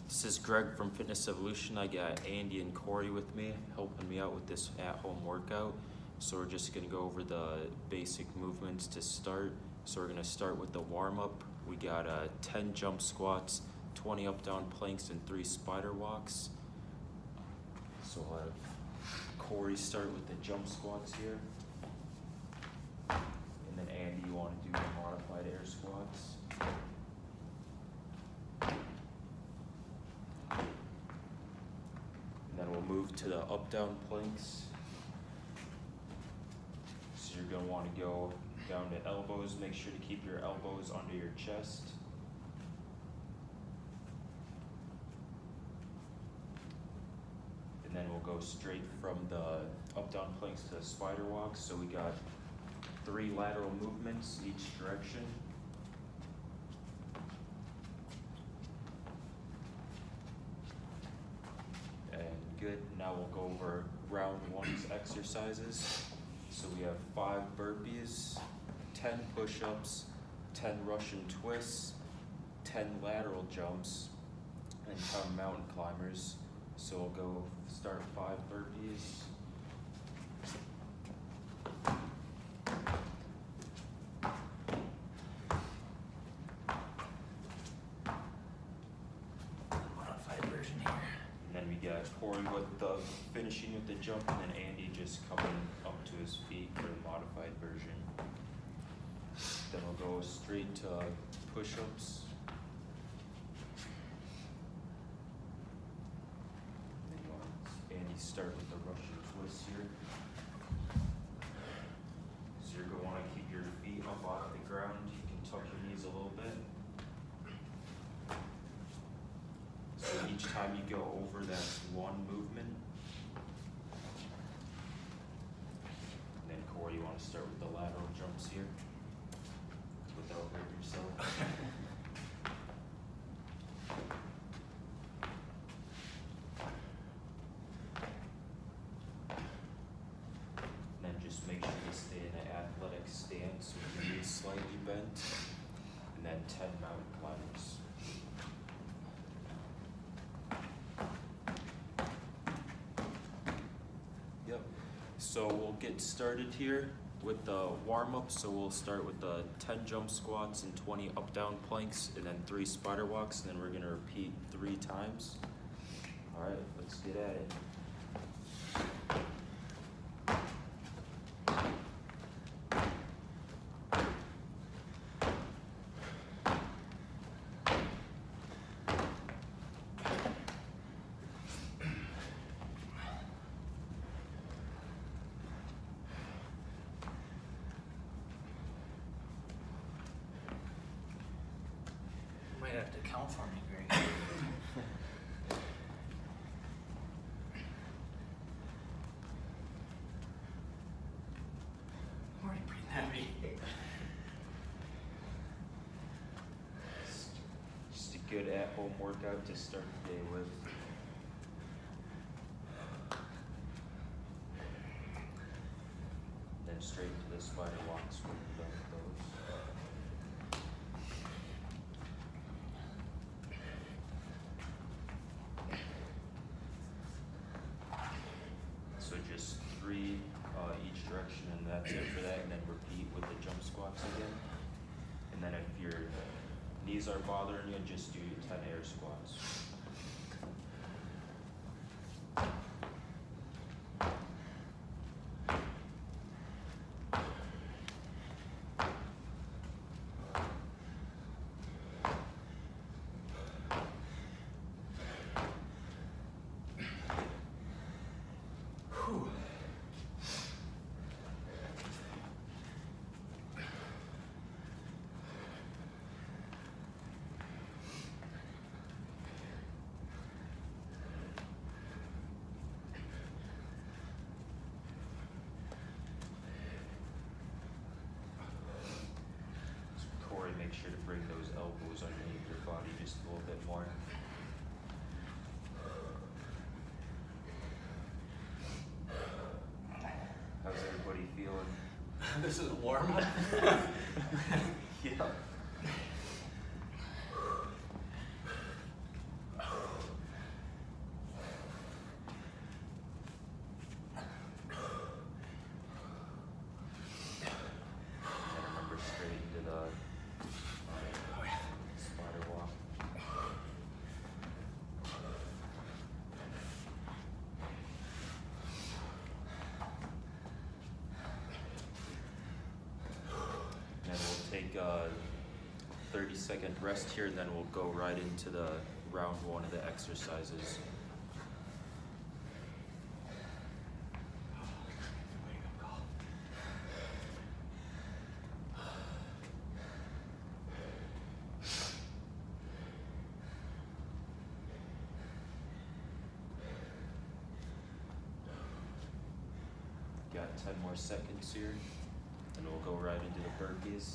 This is Greg from Fitness Evolution. I got Andy and Corey with me, helping me out with this at-home workout. So we're just gonna go over the basic movements to start. So we're gonna start with the warm-up. We got 10 jump squats, 20 up-down planks, and 3 spider walks. So I'll have Corey start with the jump squats here. And then Andy, you wanna do the modified air squats. Then we'll move to the up-down planks. So you're gonna wanna go down to elbows. Make sure to keep your elbows under your chest. And then we'll go straight from the up-down planks to the spider walks. So we got 3 lateral movements each direction. Good. Now we'll go over round 1's exercises. So we have 5 burpees, 10 push-ups, 10 Russian twists, 10 lateral jumps, and 10 mountain climbers. So we'll go start 5 burpees. Corey with the finishing with the jump, and then Andy just coming up to his feet for the modified version. Then we'll go straight to push-ups. Andy start with the Russian twist here. So you're going to want to keep your feet up off the ground. You can tuck your knees a little bit. So each time you go over, that's 1 movement. And then Corey, you want to start with the lateral jumps here without hurting yourself. And then just make sure to stay in an athletic stance with your knees slightly bent. And then 10 mountain climbers. So we'll get started here with the warm-up. So we'll start with the 10 jump squats and 20 up-down planks, and then 3 spider walks, and then we're gonna repeat 3 times. All right, let's get at it. Might have to count for me, Greg. I'm already pretty heavy. Just a good at-home workout to start the day with. Then straight to the spider walks when you're done with those. So just 3 each direction, and that's it for that. And then repeat with the jump squats again. And then if your knees are bothering you, just do 10 air squats. Make sure to bring those elbows underneath your body just a little bit more. How's everybody feeling? This is warm up. Yeah. a 30-second rest here, and then we'll go right into the round one of the exercises. Got 10 more seconds here, and we'll go right into the burpees.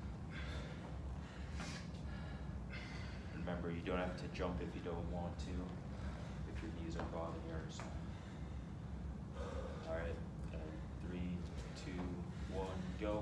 Remember, you don't have to jump if you don't want to, if your knees are bothering you or something. All right, and 3, 2, 1, go.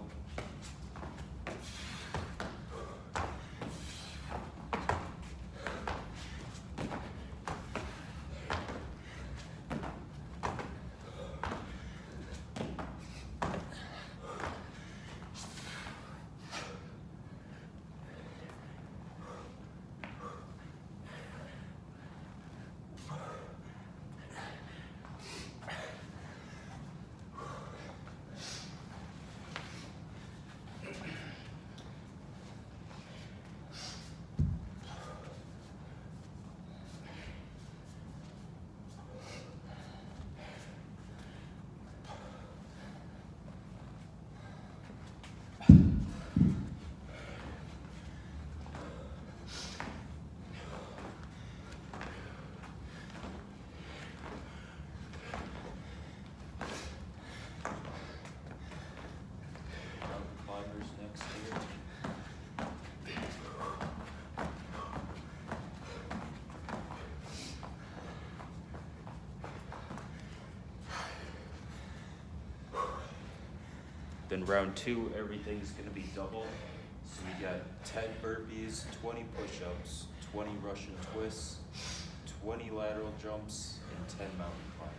Then round two, everything's gonna be double. So we got 10 burpees, 20 push-ups, 20 Russian twists, 20 lateral jumps, and 10 mountain climbers.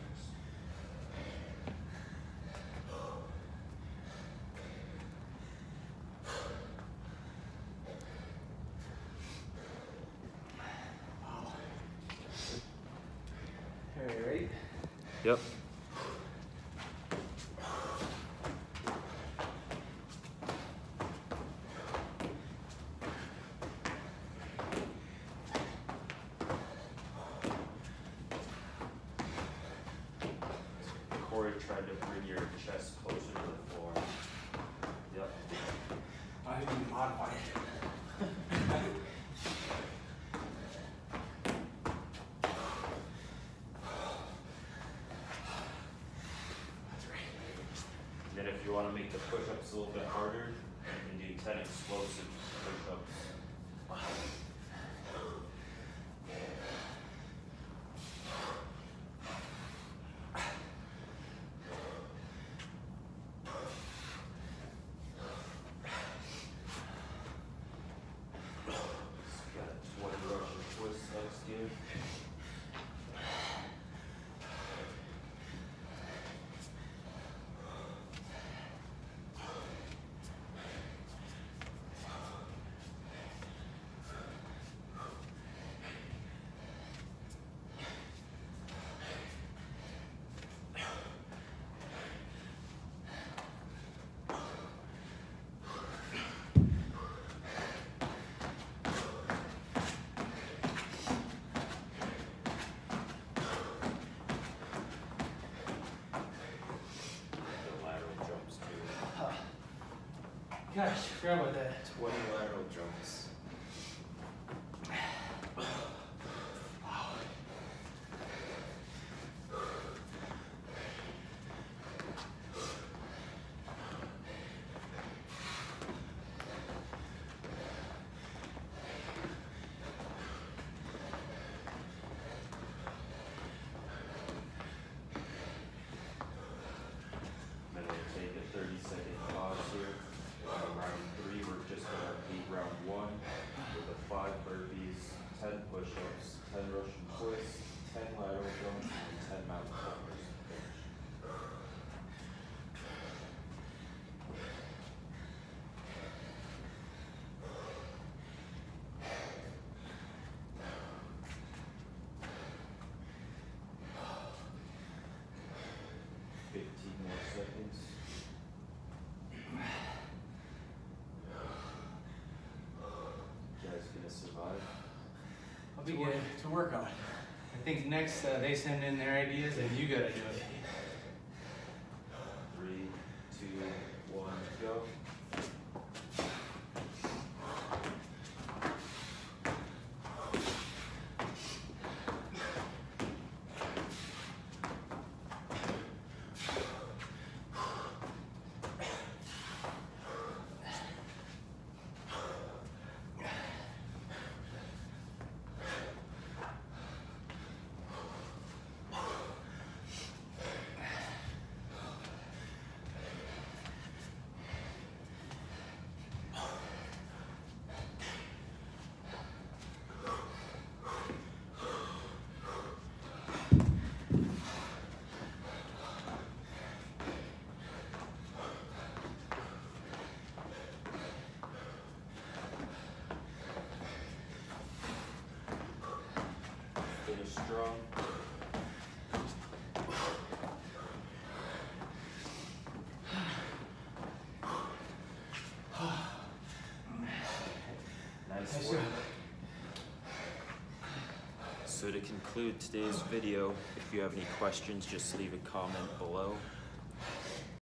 Are you ready? Yep. Corey tried to bring your chest closer to the floor. Yep. I didn't modify it. And then if you want to make the push-ups a little bit harder, you can do 10 explosive push-ups. Got 20 Russian twists next here. Gosh, forgot about that. 20 lateral jumps. Then we'll take a 30-second pause here. Round three, we're just gonna beat round one with the 5 burpees, 10 push-ups, 10 Russian twists, 10 lateral jumps, and 10 mountain climbers. More seconds. be good to work on. I think next they send in their ideas and you gotta do it. 3, 2, 1, go. Finish strong. Nice work. So to conclude today's video, if you have any questions, just leave a comment below.